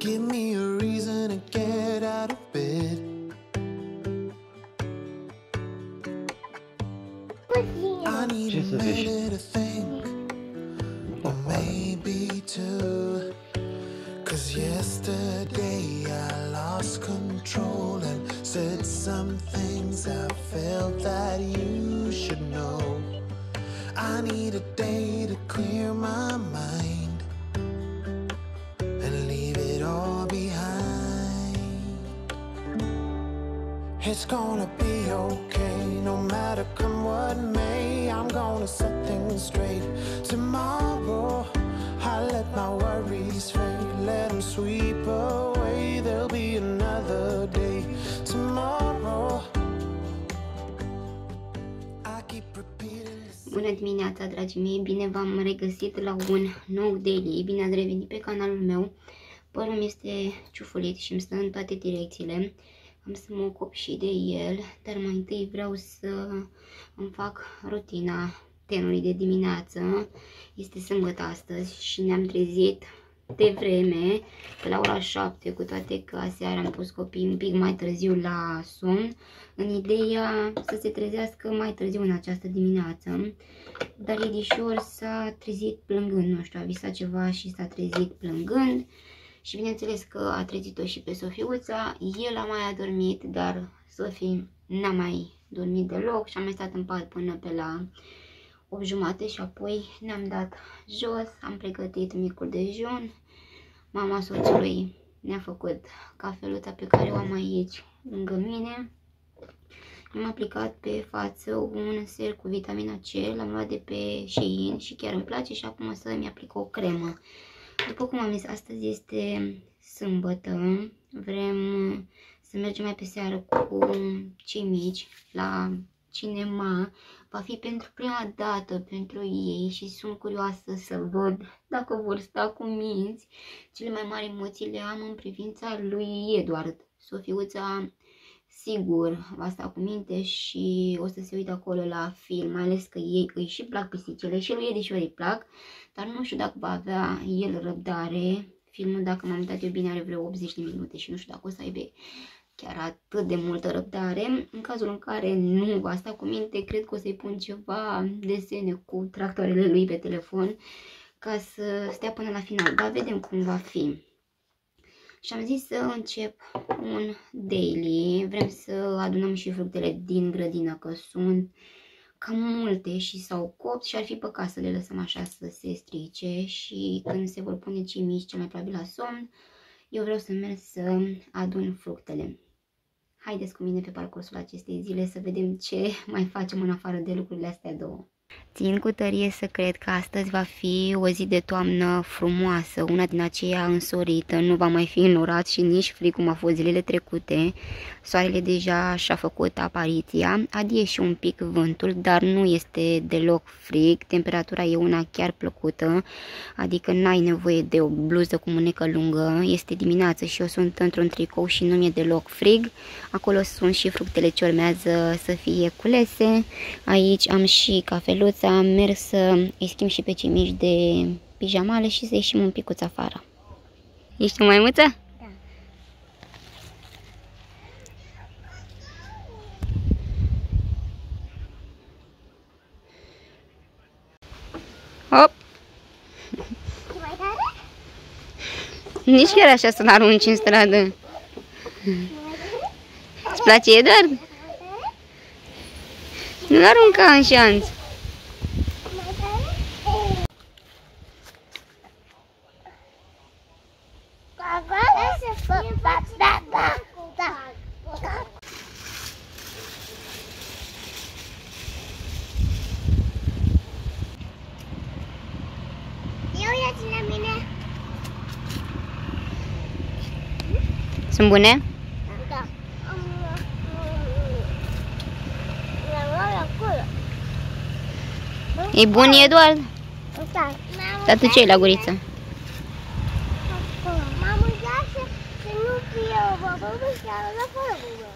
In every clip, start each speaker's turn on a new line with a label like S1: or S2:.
S1: give me a reason to get out of bed. I need a minute to think, or maybe two. 'Cause yesterday I lost control and said some things I felt that you should know. I need a day to clear my mind and leave it all behind. It's gonna be okay, no matter come what may. I'm gonna set things straight tomorrow. I'll let my worries fade, let them sweep away. There'll be another day tomorrow. I keep repeating.
S2: Bună dimineața, dragii mei! Bine v-am regăsit la un nou daily. Bine ați revenit pe canalul meu. Părul mi este ciufulit și îmi stă în toate direcțiile. Am să mă ocup și de el, dar mai întâi vreau să îmi fac rutina tenului de dimineață. Este sâmbătă astăzi și ne-am trezit de vreme, pe la ora 7, cu toate că aseară am pus copiii un pic mai târziu la somn, în ideea să se trezească mai târziu în această dimineață. Dar Edișor s-a trezit plângând, nu știu, a visat ceva și s-a trezit plângând. Și bineînțeles că a trezit-o și pe Sofiuța. El a mai adormit, dar Sofie n-a mai dormit deloc și am mai stat în pat până pe la 8:30 și apoi ne-am dat jos, am pregătit micul dejun. Mama soțului ne-a făcut cafeluța pe care o am aici lângă mine. Am aplicat pe față un ser cu vitamina C, l-am luat de pe Shein și chiar îmi place și acum o să-mi aplic o cremă. După cum am zis, astăzi este sâmbătă, vrem să mergem mai pe seară cu cei mici la cinema. Va fi pentru prima dată pentru ei și sunt curioasă să văd dacă vor sta cu minți. Cele mai mari emoții le am în privința lui Eduard. Sofiuța sigur va sta cu minte și o să se uite acolo la film, mai ales că ei îi și plac pisicile și lui Edișor îi plac, dar nu știu dacă va avea el răbdare. Filmul, dacă m-am uitat eu bine, are vreo 80 de minute și nu știu dacă o să aibă chiar atât de multă răbdare. În cazul în care nu va sta cu minte, cred că o să-i pun ceva desene cu tractoarele lui pe telefon ca să stea până la final, dar vedem cum va fi. Și am zis să încep un daily. Vrem să adunăm și fructele din grădină, că sunt cam multe și s-au copt și ar fi păcat să le lăsăm așa să se strice. Și când se vor pune cei mici, cel mai probabil la somn, eu vreau să merg să adun fructele. Haideți cu mine pe parcursul acestei zile să vedem ce mai facem în afară de lucrurile astea două. Țin cu tărie să cred că astăzi va fi o zi de toamnă frumoasă, una din aceea însorită, nu va mai fi înnorat și nici frig cum a fost zilele trecute. Soarele deja și-a făcut apariția, adie și un pic vântul, dar nu este deloc frig, temperatura e una chiar plăcută, adică n-ai nevoie de o bluză cu mânecă lungă, este dimineață și eu sunt într-un tricou și nu mi-e deloc frig. Acolo sunt și fructele ce urmează să fie culese, aici am și cafeluța. Am mers să îi schimb și pe cei mici de pijamale și să ieșim un picuț afară. Ești o maimuță?
S3: Da.
S2: Hop!
S3: E mai tare?
S2: Nici chiar așa să n-arunci în stradă. Îți place, Eduard? Nu l-arunca în șanț. Sunt bune?
S3: Da.
S2: E bun, Eduard?
S3: Da.
S2: Dar tu ce-i la guriță?
S3: M-am uitat să nu fie o băbă și a lăsat fără băbă.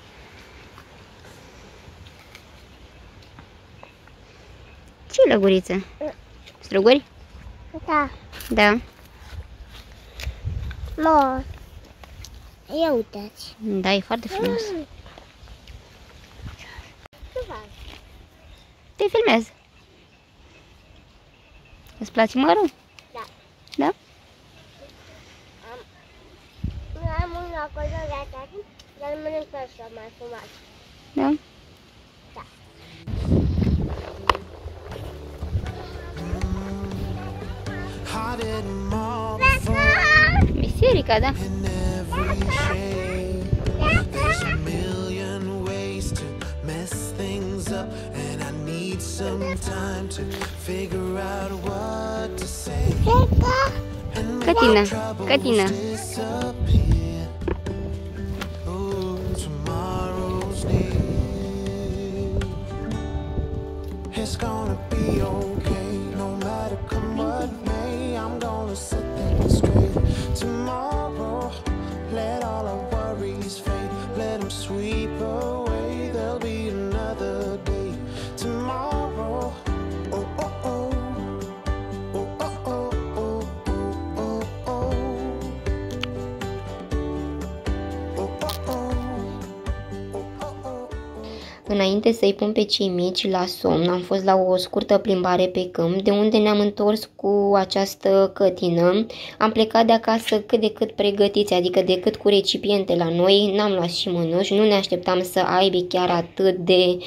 S2: Ce-i la guriță? Struguri?
S3: Da.
S2: Da.
S3: Mă, ia uitați.
S2: Da, e foarte frumos.
S3: Ce faci?
S2: Te filmez. Îți place mărul?
S3: Da.
S2: Da?
S3: Am un acolo de atât, dar mănânc pe așa mai frumos.
S2: Da?
S3: Da.
S1: I did them all before
S2: Biserica, da?
S1: in every shape. There's a million ways to mess things up, and I need some time to figure out what to say. And make
S2: Cătină,
S1: my troubles
S2: cătină.
S1: disappear. Oh, tomorrow's near. It's gonna be okay, no matter come what may. I'm gonna set things straight tomorrow. Let all our worries fade, let them sweep away. There'll be another day tomorrow. Oh, oh, oh. Oh, oh, oh, oh, oh, oh, oh.
S2: Înainte să-i pun pe cei mici la somn, am fost la o scurtă plimbare pe câmp, de unde ne-am întors cu această cătină. Am plecat de acasă cât de cât pregătiți, adică decât cu recipiente la noi, n-am luat și mânuși, nu ne așteptam să aibă chiar atât de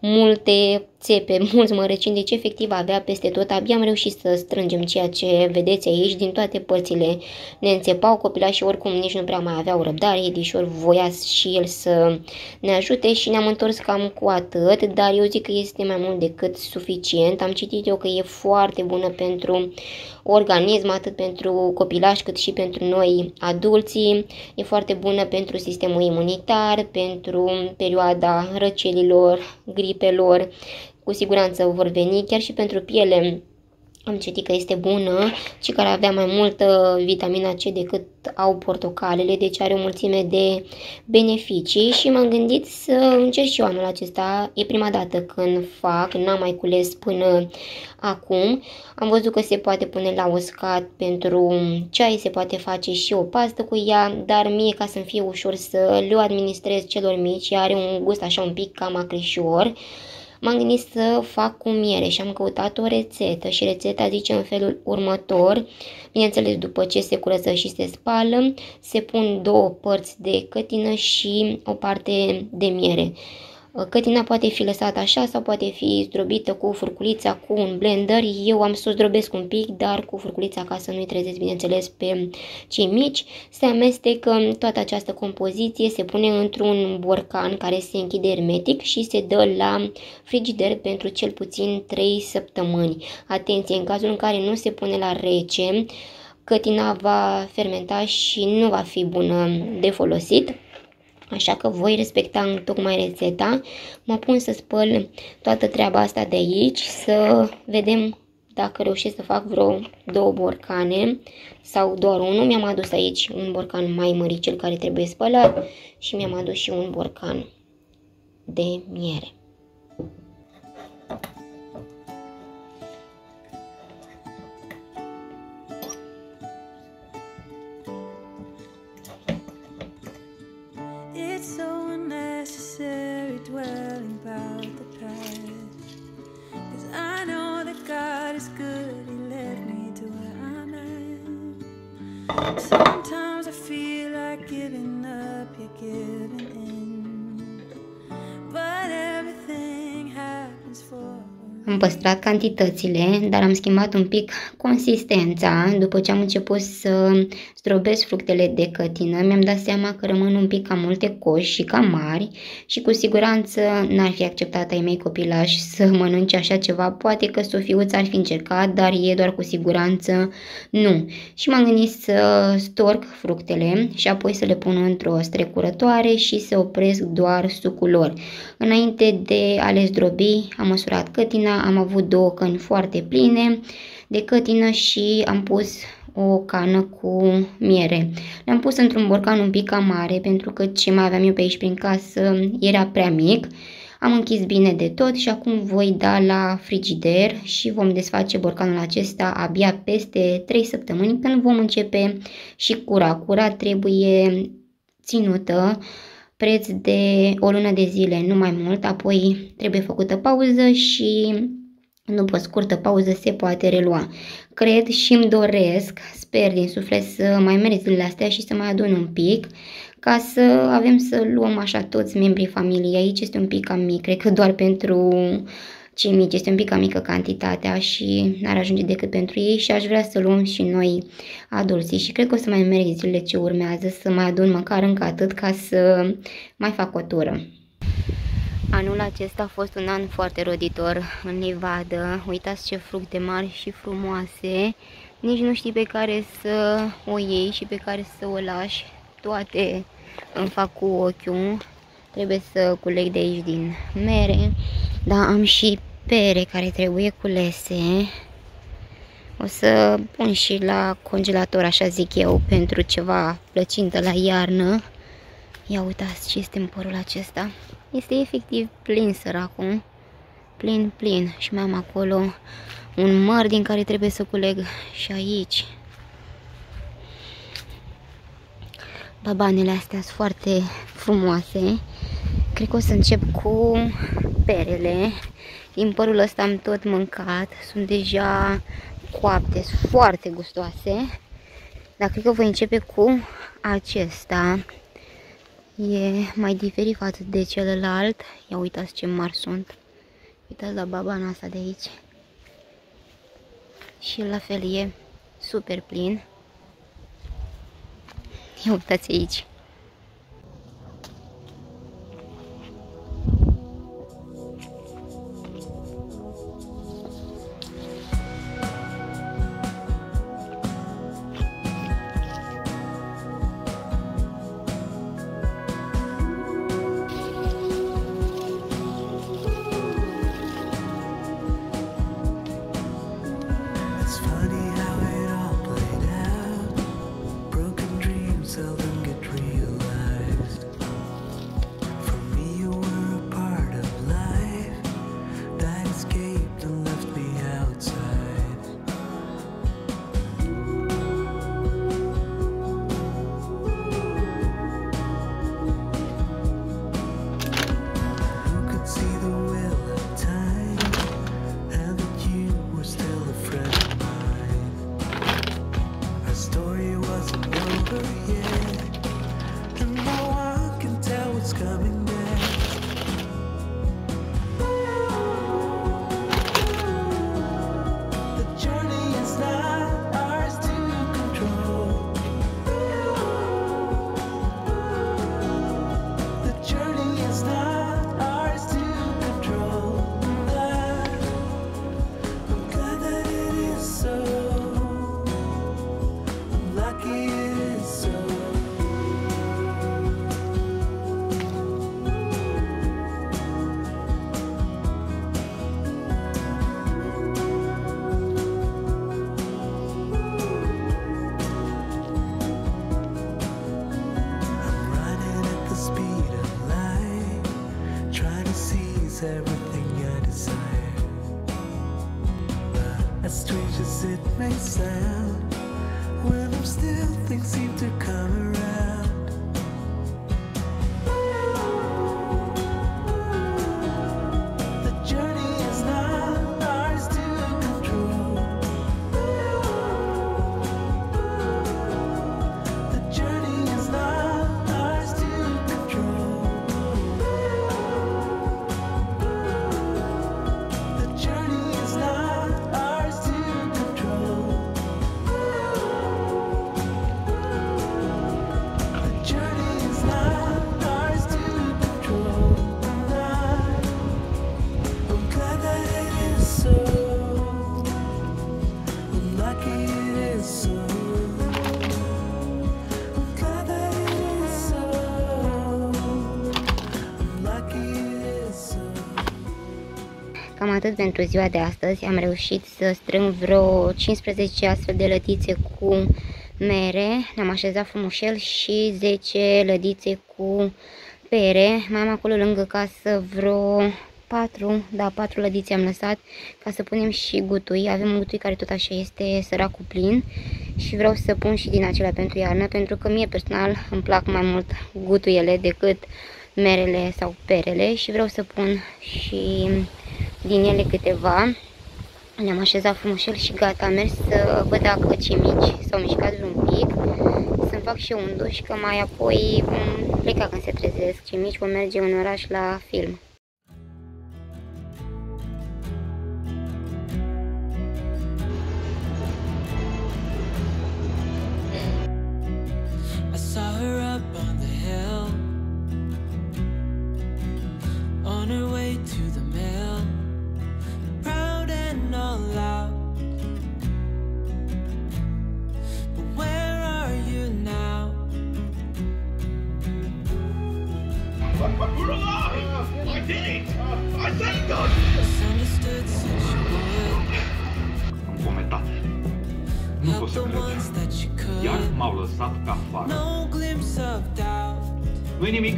S2: multe țepe, mulți mărăcini, deci efectiv avea peste tot. Abia am reușit să strângem ceea ce vedeți aici, din toate părțile ne înțepau. Copilașii oricum nici nu prea mai aveau răbdare, Edișor voia și el să ne ajute și ne-am întors cam cu atât, dar eu zic că este mai mult decât suficient. Am citit eu că e foarte bună pentru organism, atât pentru copilași cât și pentru noi adulții. E foarte bună pentru sistemul imunitar, pentru perioada răcelilor, gripelor, cu siguranță vor veni, chiar și pentru piele. Am citit că este bună, ci care avea mai multă vitamina C decât au portocalele, deci are o mulțime de beneficii și m-am gândit să încerc și eu anul acesta. E prima dată când fac, n-am mai cules până acum. Am văzut că se poate pune la uscat pentru ceai, se poate face și o pastă cu ea, dar mie, ca să-mi fie ușor să le administrez celor mici, are un gust așa un pic cam acrișor. M-am gândit să fac cu miere și am căutat o rețetă și rețeta zice în felul următor. Bineînțeles, după ce se curăță și se spală, se pun 2 părți de cătină și o parte de miere. Cătina poate fi lăsată așa sau poate fi zdrobită cu furculița, cu un blender. Eu am să o zdrobesc un pic, dar cu furculița ca să nu-i trezesc, bineînțeles, pe cei mici. Se amestecă toată această compoziție, se pune într-un borcan care se închide hermetic și se dă la frigider pentru cel puțin 3 săptămâni. Atenție, în cazul în care nu se pune la rece, cătina va fermenta și nu va fi bună de folosit. Așa că voi respecta tocmai rețeta. Mă pun să spăl toată treaba asta de aici, să vedem dacă reușesc să fac vreo 2 borcane sau doar unul. Mi-am adus aici un borcan mai mărit, cel care trebuie spălat, și mi-am adus și un borcan de miere.
S4: It's so unnecessary dwelling about the past, 'cause I know that God is good, He led me to where I'm at. Sometimes I feel like giving up, you're giving in, but everything happens for
S2: Am păstrat cantitățile, dar am schimbat un pic consistența. După ce am început să zdrobesc fructele de cătină, mi-am dat seama că rămân un pic cam multe coși și cam mari și cu siguranță n-ar fi acceptat ai mei copilași să mănânce așa ceva. Poate că Sofiuța ar fi încercat, dar e doar cu siguranță nu. Și m-am gândit să storc fructele și apoi să le pun într-o strecurătoare și să opresc doar sucul lor. Înainte de a le zdrobi, am măsurat cătina, am avut 2 căni foarte pline de cătină și am pus o cană cu miere. Le-am pus într-un borcan un pic cam mare, pentru că ce mai aveam eu pe aici prin casă era prea mic. Am închis bine de tot și acum voi da la frigider și vom desface borcanul acesta abia peste 3 săptămâni, când vom începe și cura. Cura trebuie ținută preț de o lună de zile, nu mai mult, apoi trebuie făcută pauză și după scurtă pauză se poate relua. Cred și îmi doresc, sper din suflet să mai merg zilele astea și să mai adun un pic, ca să avem să luăm așa toți membrii familiei. Aici este un pic cam mic, cred că doar pentru cei mici este un pic cam mică cantitatea și n-ar ajunge decât pentru ei și aș vrea să luăm și noi adulții și cred că o să mai merg zilele ce urmează să mai adun măcar încă atât ca să mai fac o tură. Anul acesta a fost un an foarte roditor în livadă. Uitați ce fructe mari și frumoase. Nici nu știi pe care să o iei și pe care să o lași. Toate îmi fac cu ochiul. Trebuie să culeg de aici din mere. Dar am și pere care trebuie culese. O să pun și la congelator, așa zic eu, pentru ceva plăcintă la iarnă. Ia uitați ce este în părul acesta. Este efectiv plin, săracul. Plin, plin. Și mai am acolo un măr din care trebuie să culeg și aici. Babanele astea sunt foarte frumoase. Cred că o să încep cu perele. Din părul ăsta am tot mâncat. Sunt deja coapte, sunt foarte gustoase. Dar cred că voi începe cu acesta. E mai diferit față de celălalt. Ia uitați ce mari sunt. Uitați la babana asta de aici. Și la fel e super plin. Ia uitați aici. Cam atât pentru ziua de astăzi. Am reușit să strâng vreo 15 astfel de lădițe cu mere. Ne-am așezat frumușel și 10 lădițe cu pere. Mai am acolo lângă casă vreo 4 lădițe am lăsat ca să punem și gutui. Avem un gutui care tot așa este săracul plin și vreau să pun și din acelea pentru iarnă, pentru că mie personal îmi plac mai mult gutuiele decât merele sau perele și vreau să pun și din ele câteva. Le-am așezat frumușel și gata, am mers să văd dacă cei mici s-au mișcat vreun pic, să-mi fac și eu un duș, că mai apoi vom pleca când se trezesc cei mici, vom merge în oraș la film.
S5: Am comentat. Nu pot să cred. Iar m-au lăsat ca afară. Nu-i nimic.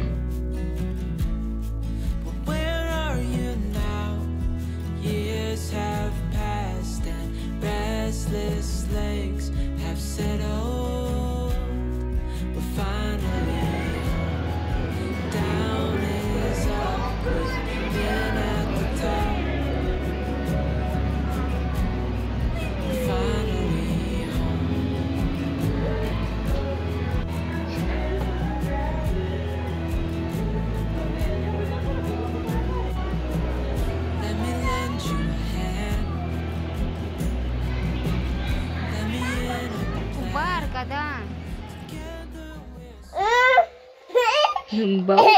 S2: Da. Bau.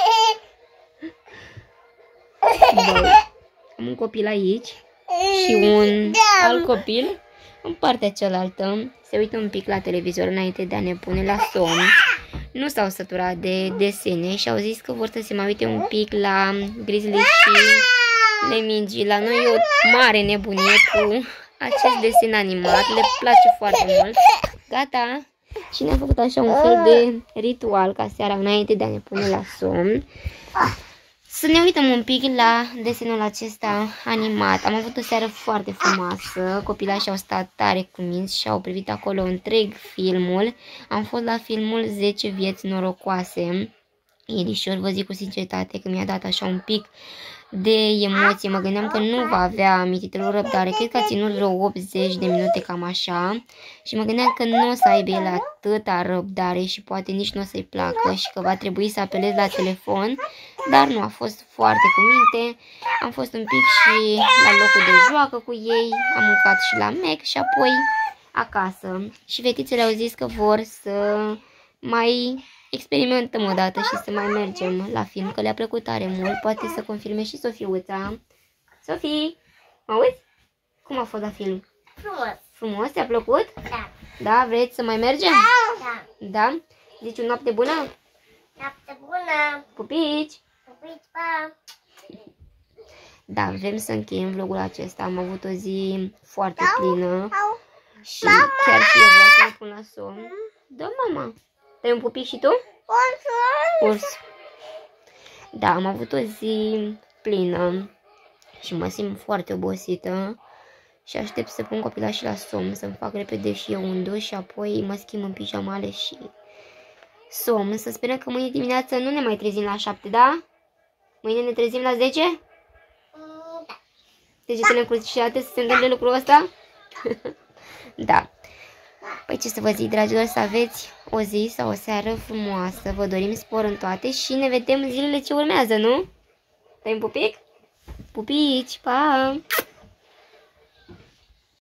S2: Am un copil aici și un alt copil în partea cealaltă. Se uită un pic la televizor înainte de a ne pune la somn. Nu s-au săturat de desene și au zis că vor să se mai uite un pic la Grizzly și Lemmingi. La noi e o mare nebunie cu acest desen animat, le place foarte mult. Gata! Și ne-am făcut așa un fel de ritual ca seara înainte de a ne pune la somn. Să ne uităm un pic la desenul acesta animat. Am avut o seară foarte frumoasă. Copilașii au stat tare cuminți și au privit acolo întreg filmul. Am fost la filmul 10 vieți norocoase. Ierișor, vă zic cu sinceritate că mi-a dat așa un pic de emoție. Mă gândeam că nu va avea mititelor răbdare. Cred că a ținut vreo 80 de minute, cam așa. Și mă gândeam că nu o să aibă el atâta răbdare și poate nici nu o să-i placă și că va trebui să apelez la telefon. Dar nu, a fost foarte cu minte. Am fost un pic și la locul de joacă cu ei. Am mâncat și la Mac și apoi acasă. Și fetițele au zis că vor să mai experimentăm o dată și să mai mergem la film, că le-a plăcut tare mult. Poate să confirme și Sofiuța. Sofie, mă auzi? Cum a fost la film?
S3: Frumos.
S2: Frumos? Ți-a plăcut?
S3: Da.
S2: Da? Vreți să mai mergem?
S3: Da.
S2: Da? Zici o noapte bună?
S3: Noapte bună.
S2: Pupici!
S3: Pupici, pa.
S2: Da, vrem să încheiem vlogul acesta. Am avut o zi foarte plină. Și chiar și eu vreau să mă pun la somn. Da, mama. Te-ai un pupic și tu? Urs. Da, am avut o zi plină și mă simt foarte obosită și aștept să pun copilașii la somn, să-mi fac repede și eu un duș și apoi mă schimb în pijamale și somn. Să sperăm că mâine dimineață nu ne mai trezim la 7, da? Mâine ne trezim la 10?
S3: Da.
S2: Degetele încrucișate să se întâmple lucrul ăsta? Da. Păi ce să vă zic, dragilor, să aveți o zi sau o seară frumoasă. Vă dorim spor în toate și ne vedem zilele ce urmează, nu? Dai un pupic? Pupici, pa!